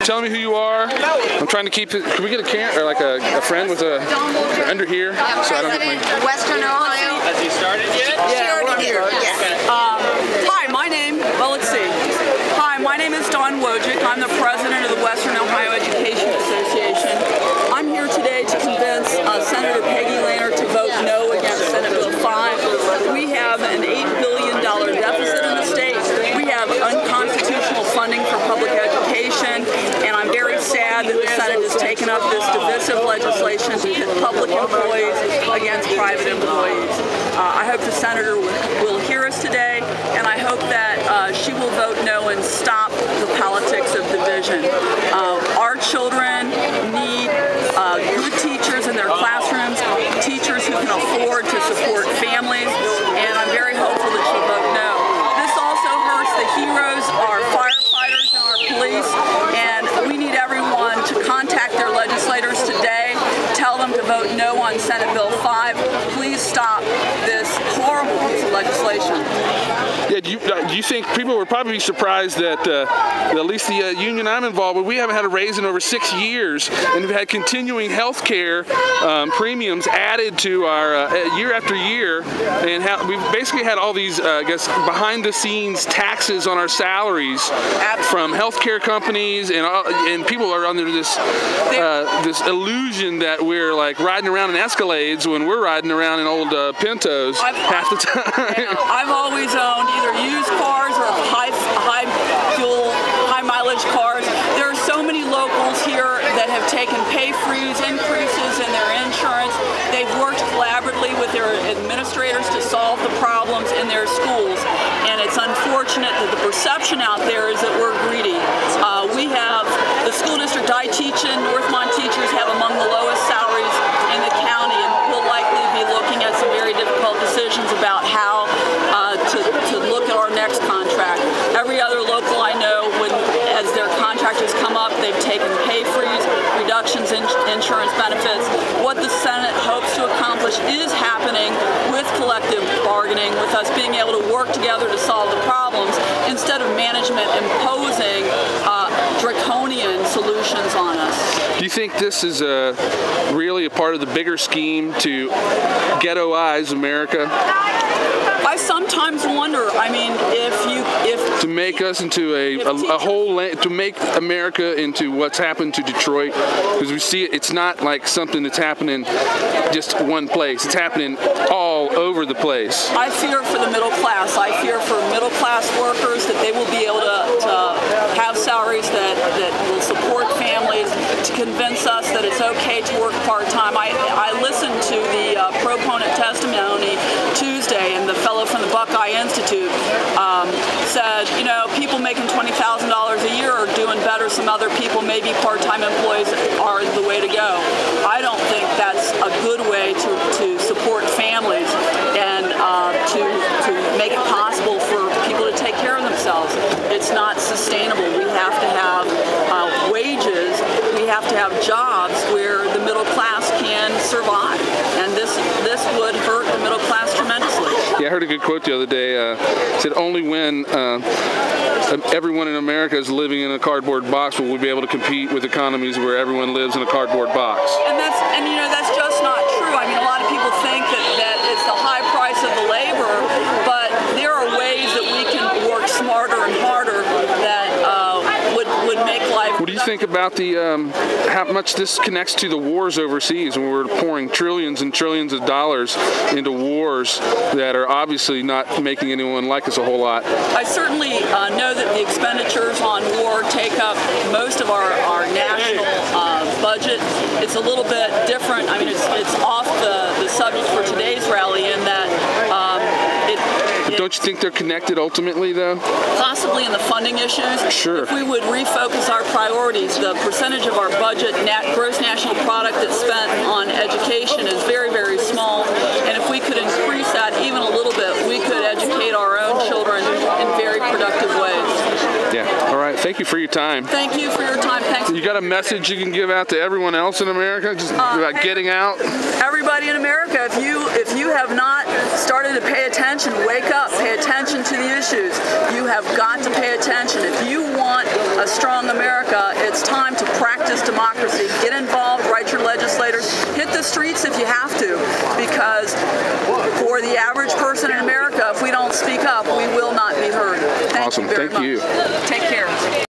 tell me who you are? I'm trying to keep it. Can we get a camera or like a friend with a under here? So I don't get my Western Ohio. Has he started yet? Yeah, we're here. Yes. Hi, my name, well, let's see. Hi, my name is Wojcik. I'm the president of the Western Ohio Education Association. I'm here today to convince Senator Peggy Lehner to vote no against Senate Bill 5. We have an $8 billion deficit in the state. We have unconstitutional funding for public education, and I'm very sad that the Senate has taken up this divisive legislation to pit public employees against private employees. I hope the Senator will hear us today, and I hope that she will vote no and stop the politics of division. Our children need good teachers in their classrooms, teachers who can afford to support families, and I'm very hopeful that she'll vote no. This also hurts the heroes, our firefighters and our police, and we need everyone to contact their legislators today, tell them to vote no on Senate Bill 5. Please stop this horrible piece of legislation. Yeah, do you think people would probably be surprised that at least the union I'm involved with, we haven't had a raise in over 6 years, and we've had continuing health care premiums added to our year after year, and we've basically had all these, I guess, behind-the-scenes taxes on our salaries from health care companies, and people are under this this illusion that we're like riding around in Escalades when we're riding around in old Pintos half the time. Yeah, I've always owned either used cars or high fuel, high mileage cars. There are so many locals here that have taken pay freeze increases in their insurance. They've worked collaboratively with their administrators to solve the problems in their schools, and it's unfortunate that the perception out there is that we're greedy. We have the school district I teach in, Northmont teachers have among the lowest salaries in the county, and we'll likely be looking at some very difficult decisions about how to look at our next contract. Every other local I know, as their contract has come up, they've taken pay freeze, reductions in insurance benefits. What the Senate hopes to accomplish is happening with collective bargaining, with us being able to work together to solve the problems instead of management imposing draconian solutions on us. Do you think this is really a part of the bigger scheme to ghettoize America? I sometimes wonder. I mean, if to make us into a whole land, to make America into what's happened to Detroit, because we see it's not like something that's happening just one place. It's happening all over the place. I fear for the middle class. I fear for middle class workers that they will be able to have salaries that will support families, to convince us that it's okay to work part-time. I listened to the proponent testimony Tuesday, and the fellow from the Buckeye Institute said, you know, people making $20,000 a year are doing better. Some other people, maybe part-time employees, are the way to go. I don't think that's a good way to support families and to make it possible for people to take care of themselves. It's not sustainable. We have to have wages. We have to have jobs where the middle class can survive, and this would hurt the middle class tremendously. Yeah, I heard a good quote the other day. It said, only when everyone in America is living in a cardboard box will we be able to compete with economies where everyone lives in a cardboard box. And you know, that's just not true. I mean, a lot of people think that it's the high price of the labor, but there are ways that we can work smarter and harder that would make life. What do you think about the how much this connects to the wars overseas, when we're pouring trillions and trillions of dollars into wars that are obviously not making anyone like us a whole lot? I certainly know that the expenditures on war take up most of our national budget. It's a little bit different. I mean, it's off the subject for today's rally in that don't you think they're connected ultimately, though? Possibly in the funding issues. Sure. If we would refocus our priorities, the percentage of our budget, gross national product that's spent on education is very, very small. And if we could increase that even a little bit, we could educate our own children in very productive ways. Yeah. All right. Thank you for your time. Thank you for your time. Thanks. You got a message you can give out to everyone else in America, just about hey, getting out? Everybody in America, if you have not started to pay attention, wake up, pay attention to the issues. You have got to pay attention. If you want a strong America, it's time to practice democracy. Get involved, write your legislators, hit the streets if you have to, because for the average person in America, if we don't speak up, we will not be heard. Thank Awesome. you very Thank you. much. Take care.